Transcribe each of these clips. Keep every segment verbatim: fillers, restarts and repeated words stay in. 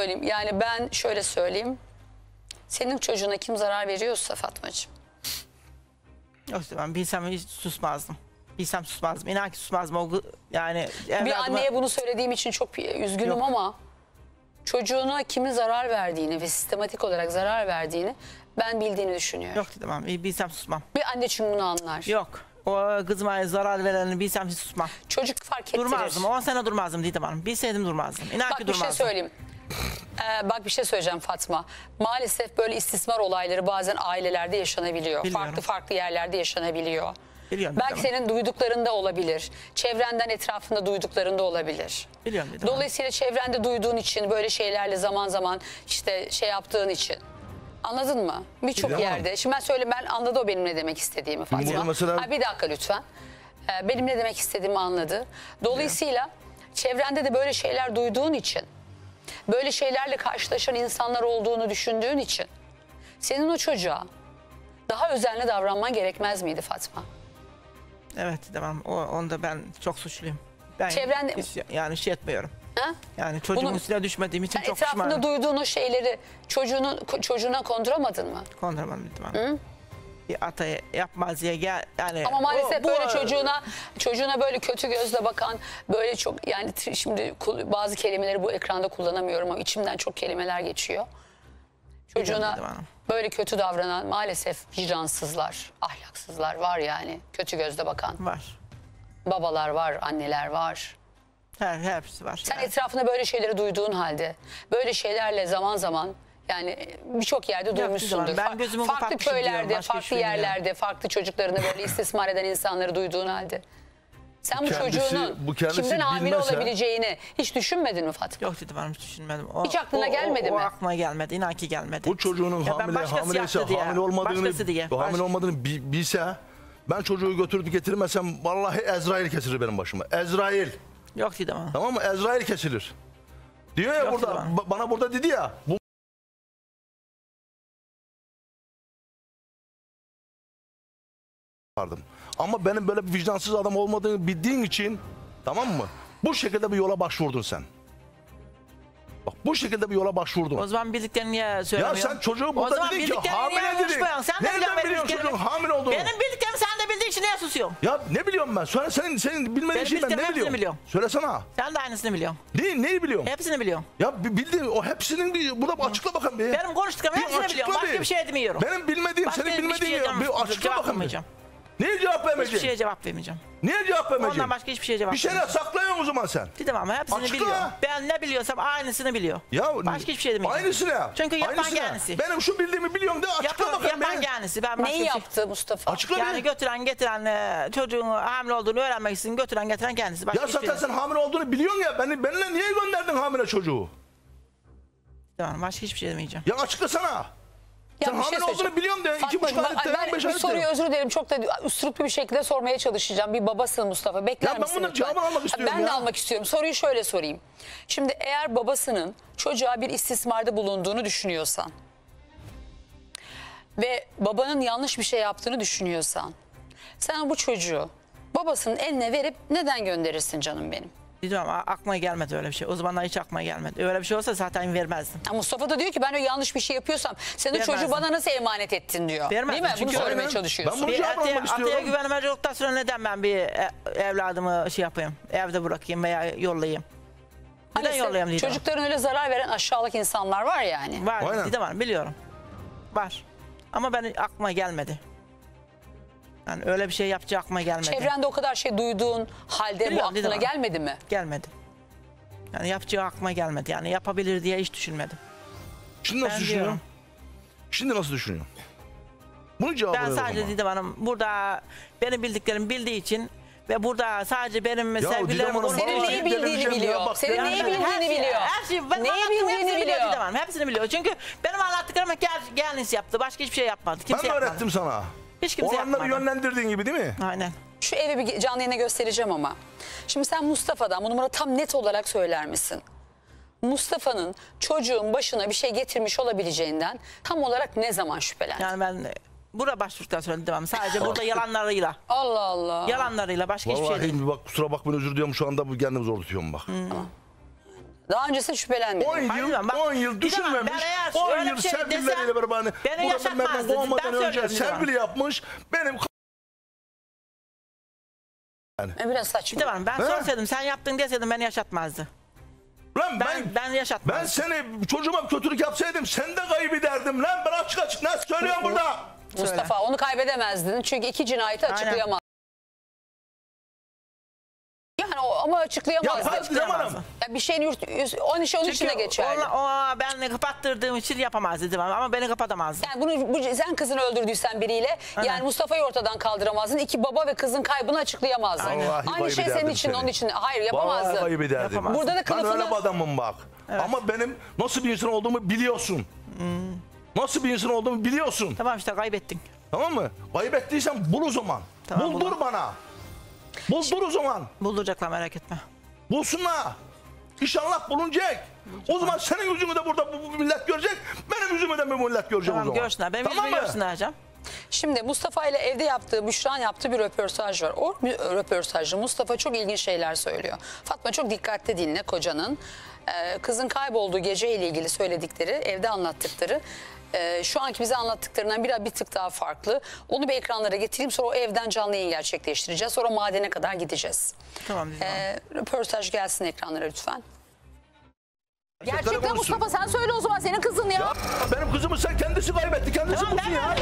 söyleyeyim. Yani ben şöyle söyleyeyim. Senin çocuğuna kim zarar veriyorsa Fatmacığım. Yok işte ben bilsem hiç susmazdım. Bilsem susmazdım. İnan ki susmazdım. O, yani Bir evladıma... anneye bunu söylediğim için çok üzgünüm Yok. ama çocuğuna kimin zarar verdiğini ve sistematik olarak zarar verdiğini ben bildiğini düşünüyorum. Yok dedim ama bilsem susmam. Bir anne çünkü bunu anlar. Yok. O kızıma zarar vereni bilsem hiç susmam. Çocuk fark ettirir. Durmazdım. on sene durmazdım Didem Hanım. Bilseydim durmazdım. İnan Bak ki bir durmazdım. şey söyleyeyim. Ee, bak bir şey söyleyeceğim Fatma. Maalesef böyle istismar olayları bazen ailelerde yaşanabiliyor. Biliyorum. Farklı farklı yerlerde yaşanabiliyor. Biliyorum. Belki Didem senin duyduklarında olabilir. Çevrenden, etrafında duyduklarında olabilir. Biliyorum Didem Hanım. Dolayısıyla çevrende duyduğun için böyle şeylerle zaman zaman işte şey yaptığın için. Anladın mı? Birçok Didem yerde. Hanım. Şimdi ben söyle ben anladı o benim ne demek istediğimi Fatma. Burada mesela- Ha, bir dakika lütfen. Ee, benim ne demek istediğimi anladı. Dolayısıyla çevrende de böyle şeyler duyduğun için, böyle şeylerle karşılaşan insanlar olduğunu düşündüğün için senin o çocuğa daha özenli davranman gerekmez miydi Fatma? Evet Didem Hanım. O, onda ben çok suçluyum. Ben Çevrende- hiç, yani şey etmiyorum. Ha? Yani çocuğun Bunu- üstüne düşmediğim için Sen çok etrafında pişmanım. duyduğun o şeyleri çocuğunu, çocuğuna konduramadın mı? Konduramadım Didem Hanım. Bir ataya yapmaz diye gel. Yani Ama maalesef o- bu- böyle çocuğuna çocuğuna böyle kötü gözle bakan, böyle çok yani t- şimdi kul- bazı kelimeleri bu ekranda kullanamıyorum ama içimden çok kelimeler geçiyor. Çocuğuna Didem Hanım. böyle kötü davranan maalesef vicdansızlar, ahlaksızlar var yani. Kötü gözle bakan var. babalar var, anneler var. Her hepsi var. Sen yani. etrafında böyle şeyleri duyduğun halde böyle şeylerle zaman zaman yani birçok yerde duymuşsundur. Ben gözümü Fa- farklı kapatmışım diyorum, köylerde, başka farklı hiçbir şey bilmiyorum. yerlerde, farklı çocuklarını böyle istismar eden insanları duyduğun halde. Sen bu Kendisi- çocuğunun bu kendisi kimden hamile bilmese- olabileceğini hiç düşünmedin mi Fatma? Yok dedim hanım hiç düşünmedim. O, Hiç aklına o- gelmedi o, mi? O aklıma gelmedi. İnan ki gelmedi. Bu çocuğunun Ya ben hamile, başkası hamileyse yaptı diye, hamile olmadığını, başkası diye, hamile baş- olmadığını bi- bilse ben çocuğu götürüp getirmesem vallahi Ezrail kesilir benim başıma. Ezrail. Yok dedim hanım. Tamam mı? Ezrail kesilir. Diyor ya Yok burada tamam. ba- bana burada dedi ya. Bu vardım. Ama benim böyle bir vicdansız adam olmadığını bildiğin için tamam mı? Bu şekilde bir yola başvurdun sen. Bak bu şekilde bir yola başvurdun. O zaman bildiklerini niye Ya söylemiyorsun? sen çocuğu O burada zaman dedin ki bildiklerini niye hamile dedin. konuşmuyorsun? Sen de Nereden biliyorsun benim biliyorsun bildiklerimi. çocuğun hamile olduğunu? Benim bildiklerimi sen de bildiğin için niye susuyorsun? Ya ne biliyorum ben? Söyle senin senin bilmediğin Benim şeyi ben bildiklerim ne hepsini biliyorum? biliyorum. Söylesene. Sen de aynısını biliyorsun. Ne, neyi biliyorum? Hepsini biliyorum. Ya bi- bildiğin o hepsinin bir burada bir açıkla bakalım bir. Benim konuştuklarımı Bir hepsini açıkla biliyorum. Başka bir. bir şey demiyorum. Benim bilmediğim Başka senin hiçbir bilmediğin şeye ya. cevap- Bir açıkla cevap bakalım bir. vermeyeceğim. Niye cevap Hiçbir vermeyeceksin? şeye cevap vermeyeceğim. Niye cevap vermeyeceksin? Ondan başka hiçbir şeye cevap Bir şeyler vermeyeceğim. saklıyorsun o zaman sen. Dedim ama hepsini Açıkla. biliyor. Ben ne biliyorsam aynısını biliyor. Ya Başka hiçbir şey demeyeceğim. Aynısı ne? Çünkü yapan Aynısı ne? kendisi. Benim şu bildiğimi biliyorum de açıkla Yapan, bakalım yapan be. kendisi. Ben başka Neyi bir şey... yaptı Mustafa? Açıkla Yani be. götüren getiren e, çocuğun hamile olduğunu öğrenmek için götüren getiren kendisi. Başka Ya hiçbir şey zaten sen hamile olduğunu biliyorsun ya. Beni, benimle niye gönderdin hamile çocuğu? Tamam, başka hiçbir şey demeyeceğim. Ya açıklasana. Ya Sen bir şey hamile olduğunu söyleyeceğim. biliyorum de. iki Fatmacığım, buçuk aylık ben, de. ben on beş bir aylık soruyu de. özür dilerim. Çok da üsturuplu bir şekilde sormaya çalışacağım. Bir babasın Mustafa. Bekler Ya ben misin bunun lütfen? cevabını almak istiyorum Ben de ya. almak istiyorum. Soruyu şöyle sorayım. Şimdi eğer babasının çocuğa bir istismarda bulunduğunu düşünüyorsan ve babanın yanlış bir şey yaptığını düşünüyorsan sen bu çocuğu babasının eline verip neden gönderirsin canım benim? Bilmiyorum, a- aklıma gelmedi öyle bir şey. O zamanlar hiç aklıma gelmedi. Öyle bir şey olsa zaten vermezdim. Ya Mustafa da diyor ki ben öyle yanlış bir şey yapıyorsam sen o çocuğu Vermezdim. bana nasıl emanet ettin diyor. Vermezdim. Değil mi? Bunu Çünkü söylemeye aynen. çalışıyorsun. Ben bunu Bir cevap ataya, almak ataya istiyorum. güvenmeci olduktan sonra neden ben bir e- evladımı şey yapayım, evde bırakayım veya yollayayım? Neden Maalesef yollayayım Didem? çocukların öyle zarar veren aşağılık insanlar var yani. Var, Aynen. Didem Hanım, biliyorum. Var. Ama ben aklıma gelmedi. Yani öyle bir şey yapacağı aklıma gelmedi. Çevrende o kadar şey duyduğun halde bu Biliyorum, aklına Didem Hanım. gelmedi mi? Gelmedi. Yani yapacağı aklıma gelmedi. Yani yapabilir diye hiç düşünmedim. Şimdi nasıl Ben düşünüyorsun? diyorum. Şimdi nasıl düşünüyorsun? Bunun cevabını Ben ver o sadece zaman. Didem Hanım burada benim bildiklerimi bildiği için ve burada sadece benim Didem sevgilerim Hanım, olduğu Senin Vallahi neyi bir bildiğini televizyon ya, biliyor. bak, Senin yani neyi her bildiğini şey, biliyor. Her şey, benim Neyi anlattıklarımı bildiğini hepsini biliyor. Didem Hanım, hepsini biliyor. Çünkü benim anlattıklarımı gel, kendisi yaptı. Başka hiçbir şey yapmadı. Kimse Ben de yapmadı. öğrettim sana. Hiç kimse Olanları yapmadı. yönlendirdiğin gibi değil mi? Aynen. Şu evi bir canlı yayına göstereceğim ama. Şimdi sen Mustafa'dan bunu bana tam net olarak söyler misin? Mustafa'nın çocuğun başına bir şey getirmiş olabileceğinden tam olarak ne zaman şüphelendin? Yani ben e, buraya başvurduktan sonra Didem Hanım sadece burada yalanlarıyla, Allah Allah. yalanlarıyla başka hiçbir şey değil. Vallahi bak kusura bakmayın özür diliyorum şu anda bu kendimi zor tutuyorum bak. Daha öncesinde şüphelenmedin. on yıl, Hayır, bak, on yıl bir de bak, düşünmemiş. ben eğer on öyle yıl bir şey sevgilileriyle desem, beraber hani beni burada ben benden yaşatmazdı. doğmadan Ben önce söylüyorum bir de sevgili yapmış. Benim E, Biraz saçma. Bir de var, ben He? sorsaydım sen yaptın deseydim beni yaşatmazdı. lan ben, Ben, ben yaşatmazdım. ben seni çocuğuma kötülük yapsaydım sen de kaybederdim lan. Ben açık açık nasıl söylüyorum burada? Mustafa onu kaybedemezdin çünkü iki cinayeti Aynen. açıklayamaz. Yani o, ama açıklayamazdın. Yapardı zamanım. Ya bir şeyin yurt, onun işi onun içinde geçerli. O, o ben kapattırdığım için yapamazdı dedim ama beni kapatamazdı. Yani bunu bu, sen kızını öldürdüysen biriyle Aynen. yani Mustafa'yı ortadan kaldıramazdın. İki baba ve kızın kaybını açıklayamazdın. Vallahi Aynı şey senin kaybederdim için seni. onun için. Hayır Vallahi yapamazdın. kaybederdim. Yapamazdım. Burada da Ben kılıfını... öyle bir adamım bak. Ama benim nasıl bir insan olduğumu biliyorsun. Nasıl bir insan olduğumu biliyorsun. Tamam işte kaybettin. Tamam mı? Kaybettiysen bul o zaman. Tamam, Buldur buldum. bana. Buldur o zaman. Bulduracaklar merak etme. Bulsunlar. İnşallah bulunacak. O zaman senin yüzünü de burada bu, bu millet görecek. Benim yüzümü de bu millet görecek o Tamam zaman. görsünler. Benim Tamam yüzümü mı? görsünler hocam. Şimdi Mustafa ile evde yaptığı, Büşra'nın yaptığı bir röportaj var. O röportajda Mustafa çok ilginç şeyler söylüyor. Fatma çok dikkatli dinle kocanın. Ee, kızın kaybolduğu geceyle ilgili söyledikleri, evde anlattıkları, e, şu anki bize anlattıklarından bir, bir tık daha farklı. Onu bir ekranlara getireyim, sonra o evden canlı yayın gerçekleştireceğiz. Sonra madene kadar gideceğiz. Tamam dedim. Ee, röportaj gelsin ekranlara lütfen. Gerçekten konuşsun. Mustafa sen söyle o zaman, senin kızın ya. Ya benim kızımı sen kendisi kaybetti. Kendisi Tamam, bulsun ben ya.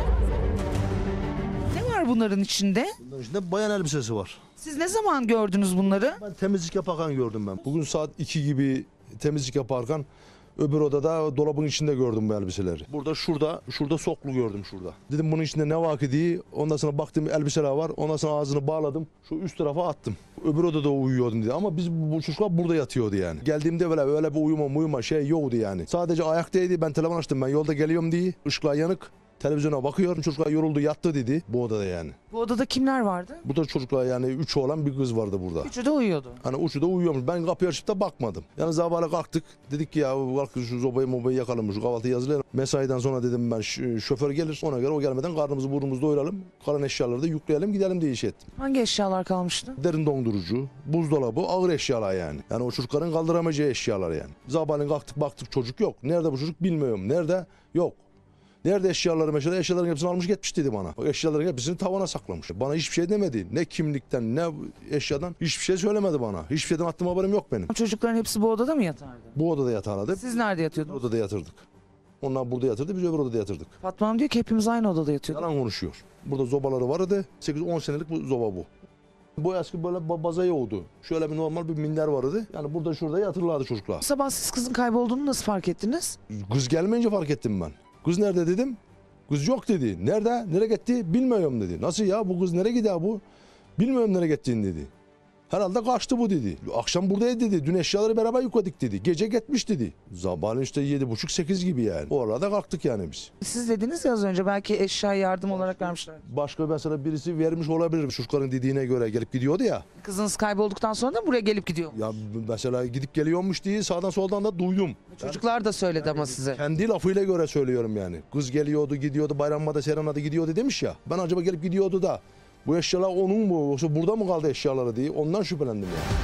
Ne var bunların içinde? Bunların içinde bayan elbisesi var. Siz ne zaman gördünüz bunları? Ben temizlik yaparken gördüm ben. Bugün saat iki gibi temizlik yaparken öbür odada dolabın içinde gördüm bu elbiseleri. Burada şurada şurada soklu gördüm şurada. Dedim bunun içinde ne var ki diye. Ondan sonra baktım elbiseler var. Ondan sonra ağzını bağladım. Şu üst tarafa attım. Öbür odada uyuyordum dedi. Ama biz bu çocuklar burada yatıyordu yani. Geldiğimde böyle öyle bir uyuma uyuma şey yoktu yani. Sadece ayaktaydı. Ben telefon açtım. Ben yolda geliyorum diye. Işıklar yanık. Televizyona bakıyorum. Çocuklar yoruldu yattı dedi. Bu odada yani. Bu odada kimler vardı? Burada çocuklar yani üç oğlan bir kız vardı burada. Üçü de uyuyordu. Hani uçu da uyuyormuş. Ben kapıyı açıp da bakmadım. Yani sabahla kalktık. Dedik ki ya kalk şu zobayı mobayı yakalım. Şu kahvaltıyı hazırlayalım. Mesaiden sonra dedim ben şoför gelir. Ona göre o gelmeden karnımızı burnumuzu doyuralım. Kalan eşyaları da yükleyelim gidelim diye iş ettim. Hangi eşyalar kalmıştı? Derin dondurucu, buzdolabı, ağır eşyalar yani. Yani o çocukların kaldıramayacağı eşyalar yani. Sabahleyin kalktık baktık çocuk yok. Nerede bu çocuk bilmiyorum. Nerede? Yok. Nerede eşyaları mesela? Eşyaların hepsini almış gitmiş dedi bana. Bak eşyaların hepsini tavana saklamış. Bana hiçbir şey demedi. Ne kimlikten ne eşyadan hiçbir şey söylemedi bana. Hiçbir şeyden attığım haberim yok benim. Çocukların hepsi bu odada mı yatardı? Bu odada yatardı. Siz nerede Bu yatıyordunuz? odada yatırdık. Onlar burada yatırdı, biz öbür odada yatırdık. Fatma Hanım diyor ki hepimiz aynı odada yatıyorduk. Yalan konuşuyor. Burada zobaları vardı. sekiz on senelik bu zoba bu. Bu eski böyle ba- baza yoğdu. Şöyle bir normal bir minder vardı. Yani burada şurada yatırlardı çocuklar. Sabah siz kızın kaybolduğunu nasıl fark ettiniz? Kız gelmeyince fark ettim ben. Kız nerede dedim. Kız yok dedi. Nerede? Nereye gitti? Bilmiyorum dedi. Nasıl ya bu kız nereye gidiyor bu? Bilmiyorum nereye gittiğini dedi. Herhalde kaçtı bu dedi. Akşam buradaydı dedi. Dün eşyaları beraber yıkadık dedi. Gece gitmiş dedi. Sabahleyin işte yedi buçuk sekiz gibi yani. O arada kalktık yani biz. Siz dediniz ya az önce belki eşya yardım olarak vermişler. Başka mesela birisi vermiş olabilir. Çocukların dediğine göre gelip gidiyordu ya. Kızınız kaybolduktan sonra da buraya gelip gidiyor. Ya mesela gidip geliyormuş diye sağdan soldan da duydum. Çocuklar da söyledi ama size. Kendi lafıyla göre söylüyorum yani. Kız geliyordu, gidiyordu, bayramda, serenada gidiyordu demiş ya. Ben acaba gelip gidiyordu da bu eşyalar onun mu yoksa burada mı kaldı eşyaları diye ondan şüphelendim yani.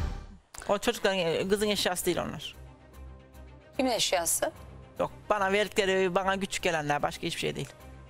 O çocukların kızın eşyası değil onlar. Kimin eşyası? Yok bana verdikleri bana küçük gelenler başka hiçbir şey değil.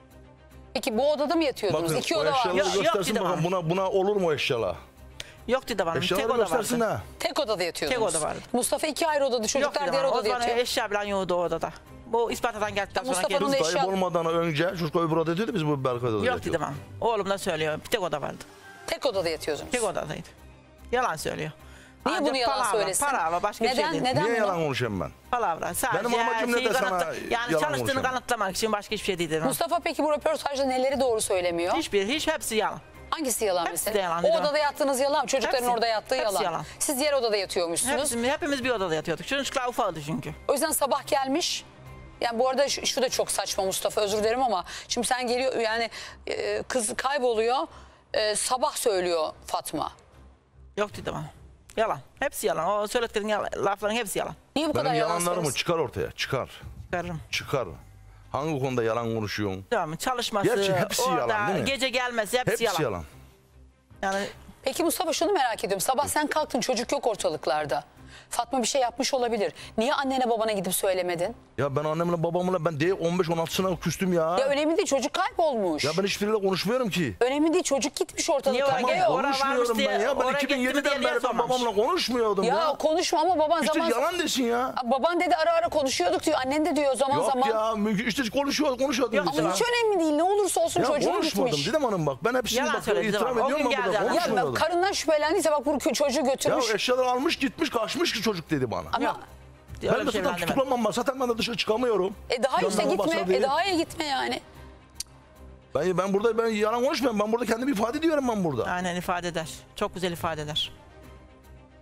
Peki bu odada mı yatıyordunuz? Bakın İki o oda var. eşyaları Yok, yok göstersin dedi bakalım. bana. Buna, buna olur mu eşyalar? Yok dedi bana. Tek Eşyaları oda göstersin vardı. ha. Tek odada yatıyordunuz. Tek oda vardı. Mustafa iki ayrı odada, Yok çocuklar dedi diğer bana. O odada zaman yatıyor. eşya falan yoktu o odada. Bu Isparta'dan geldikten sonra Mustafa'nın geldi. Kız eşya- kaybolmadan önce çocuk öbür odada yatıyordu biz bu Berkay odada Yok dedi yatıyorduk. bana. Oğlum da söylüyor. Bir tek oda vardı. Tek odada yatıyordunuz. Tek odadaydı. Yalan söylüyor. Niye Ancak bunu yalan palavra, söylesin? Palavra başka bir Neden? şey değil. Neden Niye bunu? yalan konuşayım ben? Palavra. Sadece Benim amacım ne şeyi de sana kanıtla- Yani yalan çalıştığını konuşalım. kanıtlamak için başka hiçbir şey değil dedim. Mustafa peki bu röportajda neleri doğru söylemiyor? Hiçbir, hiç hepsi yalan. Hangisi yalan Hepsi mesela? de yalan, O yalan. odada yattığınız yalan, çocukların Hepsi- orada yattığı hepsi yalan. yalan. Siz diğer odada yatıyormuşsunuz. Hepimiz, hepimiz bir odada yatıyorduk. Çocuklar ufaktı çünkü. O yüzden sabah gelmiş. Yani bu arada şu, şu da çok saçma Mustafa, özür dilerim ama şimdi sen geliyor yani e, kız kayboluyor, e, sabah söylüyor Fatma. Yok dedi bana. Yalan. Hepsi yalan. O söylediklerin yalan, lafların hepsi yalan. Niye bu kadar Benim yalan yalanlarımı söylüyorsun? çıkar ortaya. Çıkar. Çıkarırım. Çıkar. Hangi konuda yalan konuşuyorsun? Tamam, çalışması, Gerçi hepsi orada yalan değil mi? gece gelmesi hepsi, Hepsi yalan. yalan. Yani Peki Mustafa şunu merak ediyorum. Sabah sen kalktın, çocuk yok ortalıklarda. Fatma bir şey yapmış olabilir. Niye annene babana gidip söylemedin? Ya ben annemle babamla ben de on beş on altı sene küstüm ya. Ya önemli değil, çocuk kaybolmuş. Ya ben hiçbiriyle konuşmuyorum ki. önemli değil, çocuk gitmiş ortalıkta. Niye Tamam, var? yok. Ora Konuşmuyorum varmış ben diye- ya. Ben oraya gitti mi iki bin yediden diye beri ben sormamış. babamla konuşmuyordum Ya, ya. konuşma ama baban İşte zaman yalan desin ya. baban dedi ara ara konuşuyorduk diyor. Annen de diyor zaman Yok zaman. ya mümkün işte konuşuyor konuşuyordum. Yok, desin Ama ya. hiç önemli değil. Ne olursa olsun Ya çocuğun konuşmadım gitmiş. Didem Hanım bak. Ben hepsini Yalan bak söyledi itiraf Didem Hanım. O ediyorum gün ben burada geldi adam. Ya konuşmuyordum. bak, karından şüphelendiyse bak bu çocuğu Ya götürmüş. eşyaları almış gitmiş kaçmış ki çocuk dedi bana. Ama Yok. Ben Öyle de bir şey zaten ben demedim. tutuklanmam var. Zaten ben de dışarı çıkamıyorum. e daha işte Yanlarına gitme. basar E diye. daha iyi gitme yani. Ben, ben burada ben yalan konuşmuyorum. Ben burada kendimi ifade ediyorum ben burada. Aynen ifade eder. Çok güzel ifade eder.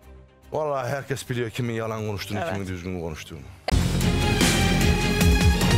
Vallahi herkes biliyor kimin yalan konuştuğunu, Evet. kimin düzgün konuştuğunu.